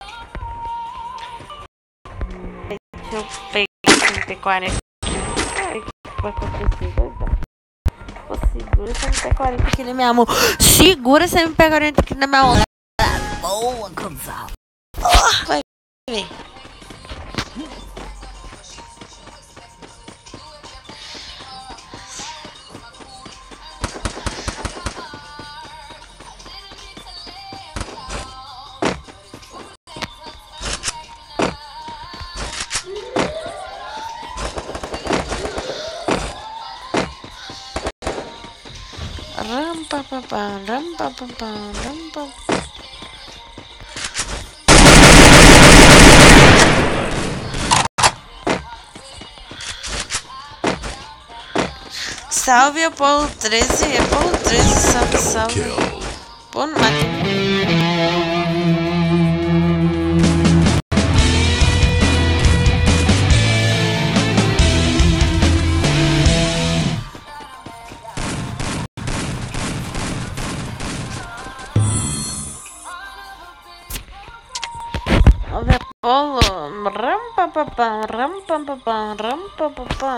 Deixa eu pegar C M P quarenta. O que vai acontecer? Pô, segura esse M P quarenta aqui na minha mão. Segura esse M P quarenta aqui na minha mão. Boa, Gonzalo. Oh, vai ver. Ram pa pa pa, ram pa pa pa, ram pa. Salve Apolo treze, Apolo treze, salve, Double salve. kill. Pô, não mata. Salve Apolo, ram pa pa pa, ram pa pa pa, ram pa pa pa.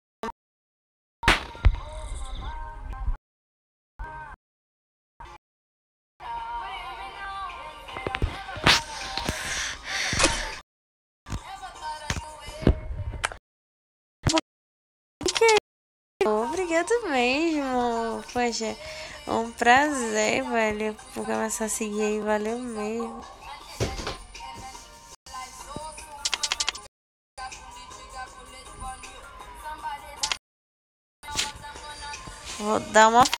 Obrigado mesmo. Poxa, um prazer, velho, por começar a seguir aí. Valeu mesmo. Vou dar uma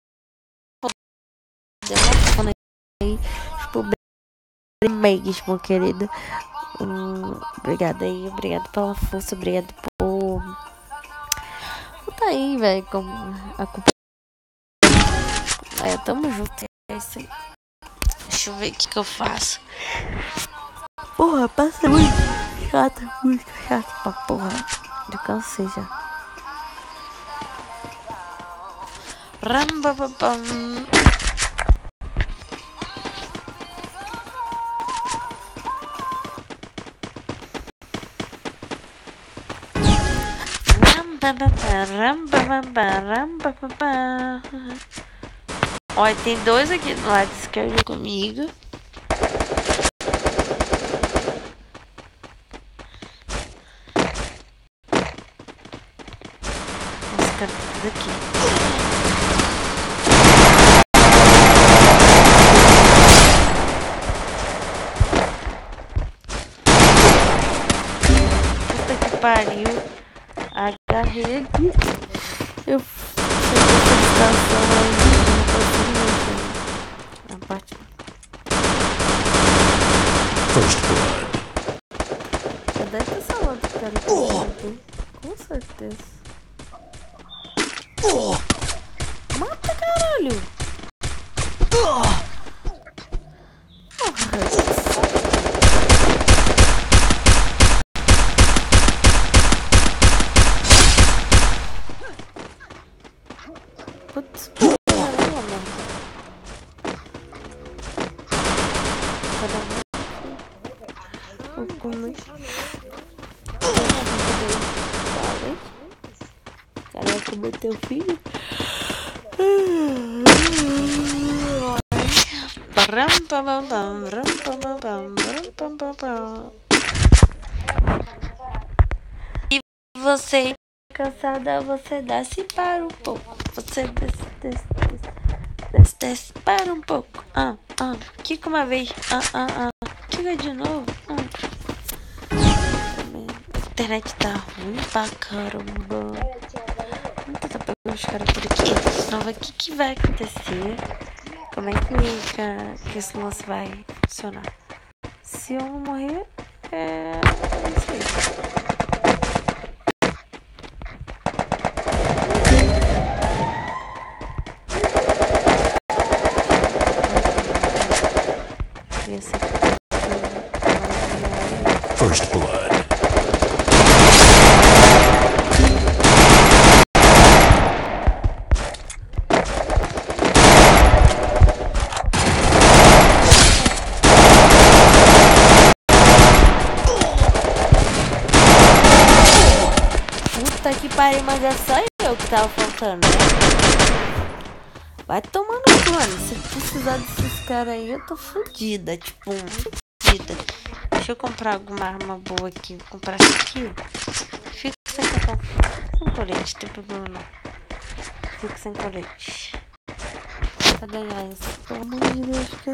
Deu uma fone aí pro Megs, meu querido. Hum, obrigado aí, obrigado pela força, obrigado por tá aí, velho, com a culpa. É, tamo junto. É isso aí. Deixa eu ver o que que eu faço. Porra, passa muito chato, muito chato pra porra. Eu cansei já. Rambababam. Olha, tem dois aqui do lado esquerdo comigo. Os caras tudo aqui. Puta que pariu. Agarrei aqui. Eu fiz essa estação aí. Não consegui mexer. Na parte. First blood. Já deve ter salvado o cara aqui. Com certeza. Mata, caralho! Porra. Vou comer. Cara, vai comer teu filho? E você, cansada, você desce para um pouco. Você desce, desce, desce, desce, desce para um pouco. Ah, ah, quica uma vez. Ah, ah, ah, quica de novo. Ah. A internet tá ruim pra caramba. Vamos tentar pegar os caras por aqui. Nova, o que, que vai acontecer? Como é que, que, que esse lance vai funcionar? Se eu não morrer, é. Não sei. First blood. Puta que pariu, mas é só eu que tava faltando, né? Vai tomando plano. Se precisar desses caras aí, eu tô fodida. Tipo, fodida. Deixa eu comprar alguma arma boa aqui. Vou comprar isso aqui. Fico sem comprar. Sem colete, não tem problema não. Fico sem colete. Cadê isso? Pelo amor de Deus, que...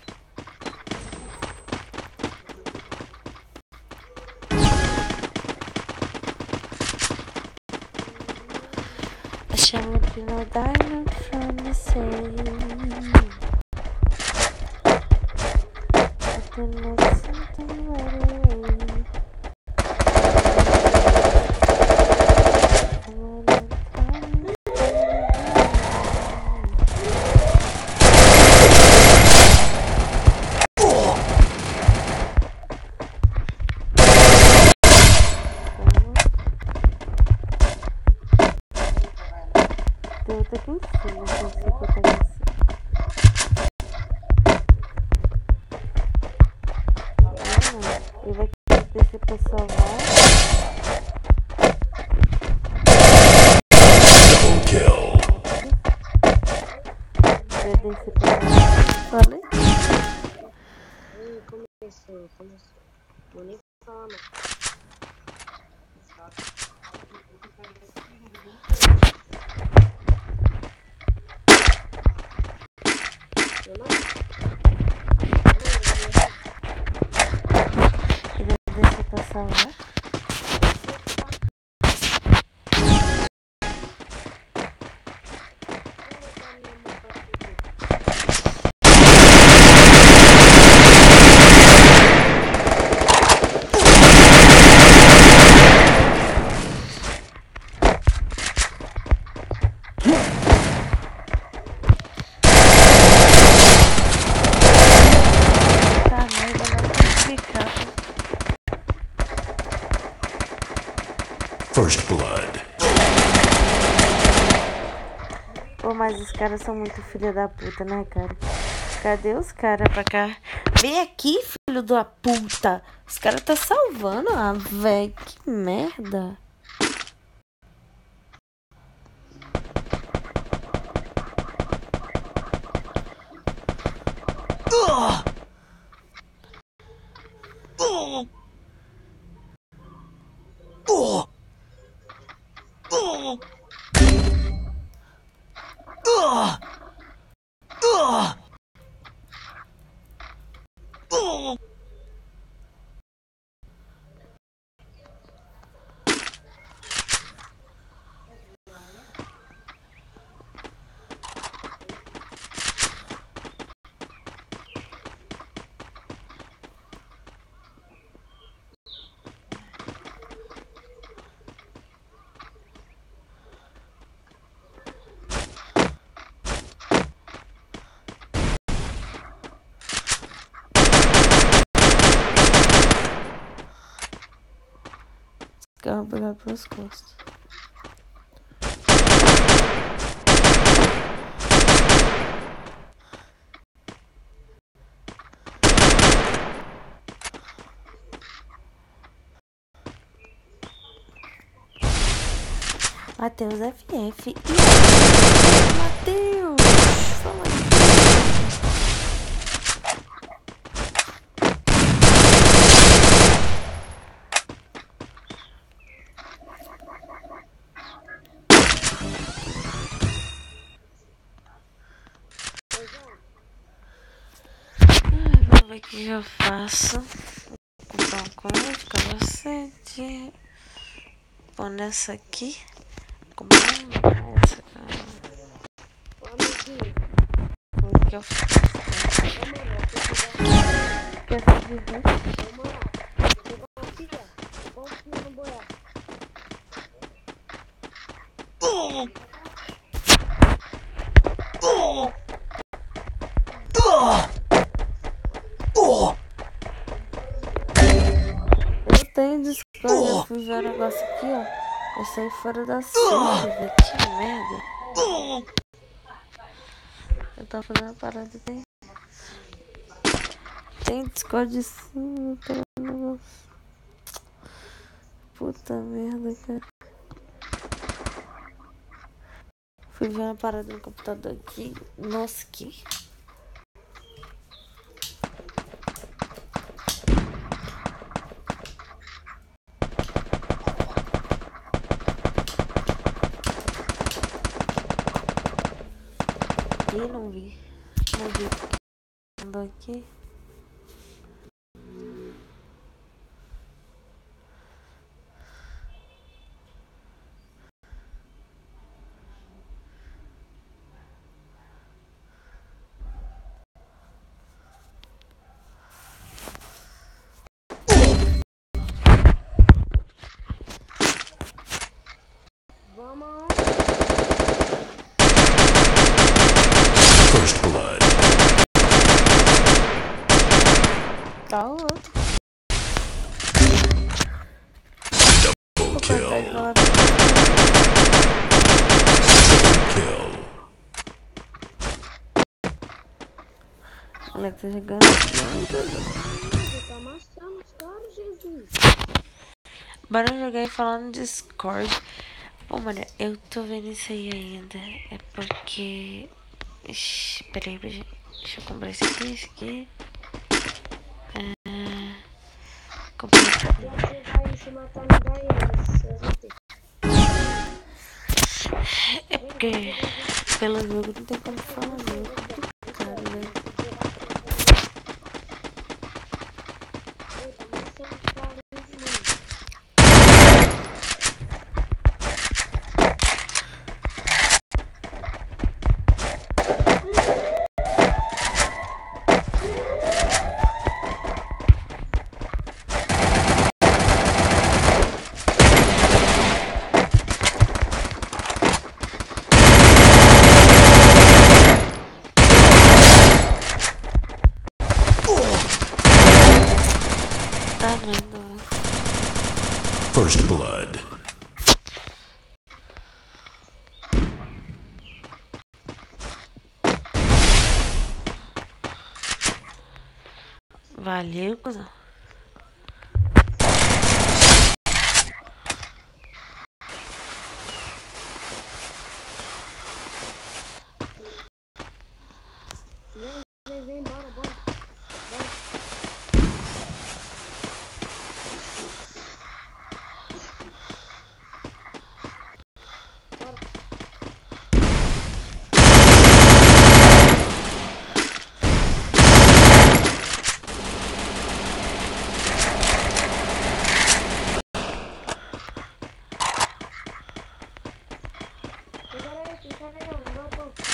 Chama de no diamond from the sea. But then there's something right away. Tem outra aqui em cima, não sei se eu tenho aqui em cima. Ele vai descer pra salvar. Double kill. Vai descer pra salvar. Falei? Começou, começou. Vou nem falar mais. Ele vai descer pra salvar. First blood. Pô, mas os caras são muito filha da puta, né, cara? Cadê os caras pra cá? Vem aqui, filho da puta. Os caras tá salvando, ah, velho. Que merda. Carro pegar pelas costas. Matheus F F. E aí, Matheus? Fala aí. Ai, vamos ver o que eu faço. Vou comprar um convite pra você de... Vou nessa aqui. Comprar essa, cara. Ô, amiguinho. O que eu faço? Quer dizer? Ô, moral. Você confia? Confia no boiar. Eu tenho Discord, eu fui ver o negócio aqui, ó. Eu saí fora da sala, velho. Que merda. Eu tava fazendo a parada dele. Tem Discord sim, pelo negócio. Puta merda, cara. Fui ver uma parada no computador aqui. Nossa, que... Ih, não vi. Não vi. Andou aqui. Vamos. First blood. Tá o outro. Double kill. Kill. O moleque tá jogando. Você tá amassando os caras, Jesus. Bora jogar e falar no Discord. Pô, mano, eu tô vendo isso aí ainda. É porque... Ixi, peraí, peraí. Deixa eu comprar esse aqui, esse aqui. Ah, comprei esse aqui. Você vai se matar no Daiane, vocês vão ter. É porque pelo jogo não tem como falar, não. É complicado, né? Oi, tá amassando os caras, mano. Tá vendo? First blood. Valeu, cuzão. Vem, vem, bora, bora. Fica aí, fica aí, ó, não dá ponto.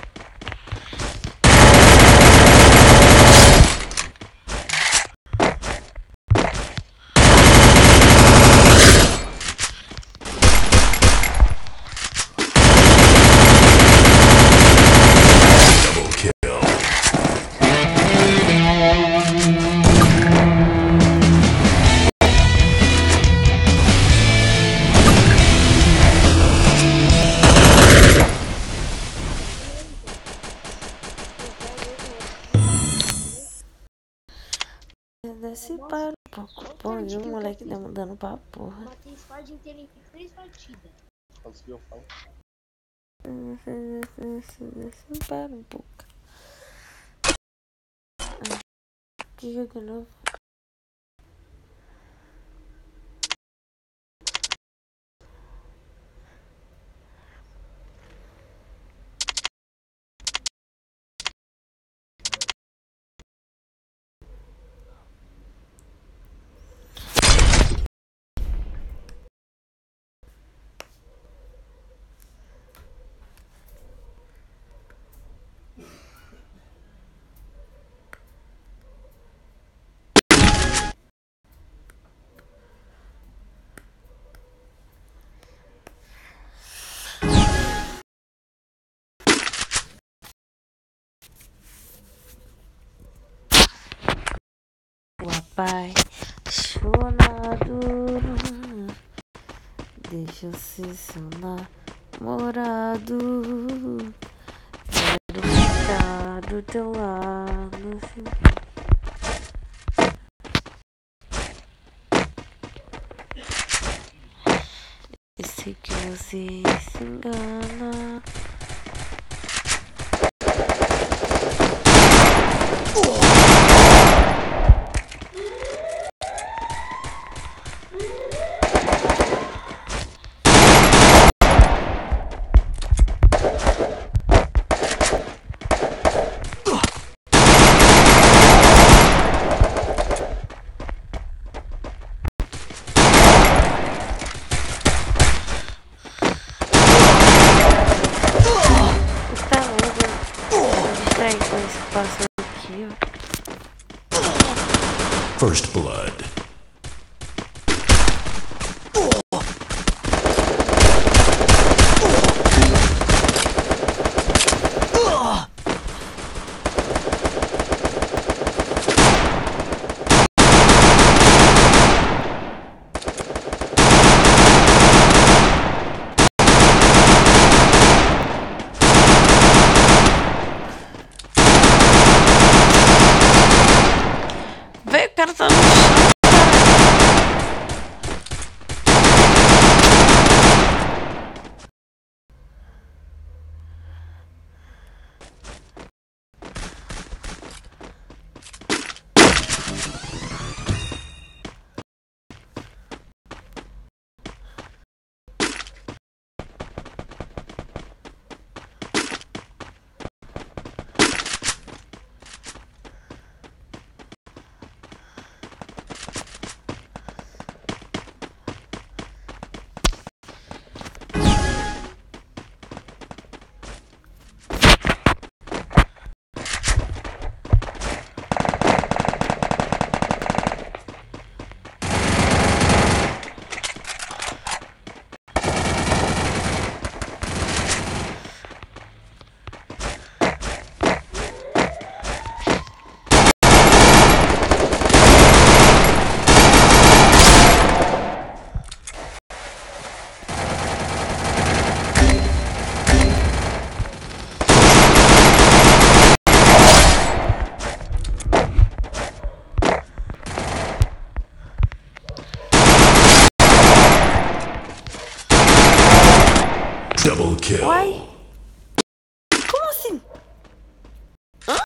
Double kill. Desce para um pouco. Pô, e o moleque dando pra porra. Matei squad inteiro em três partidas. Conseguiu falar? Para um pouco. O que é que eu não... O apaixonado deixa eu ser seu namorado. Quero ficar do teu lado. Eu sei que você se engana. First blood. Veio, o cara tá no chão. Double kill. Uai? Como assim? Hã?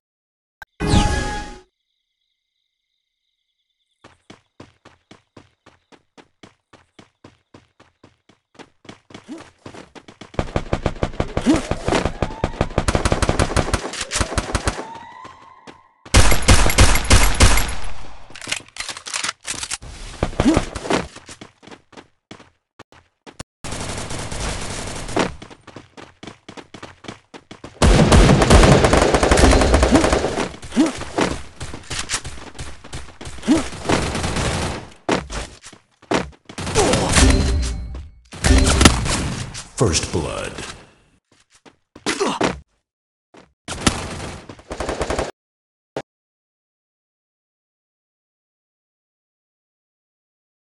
First blood.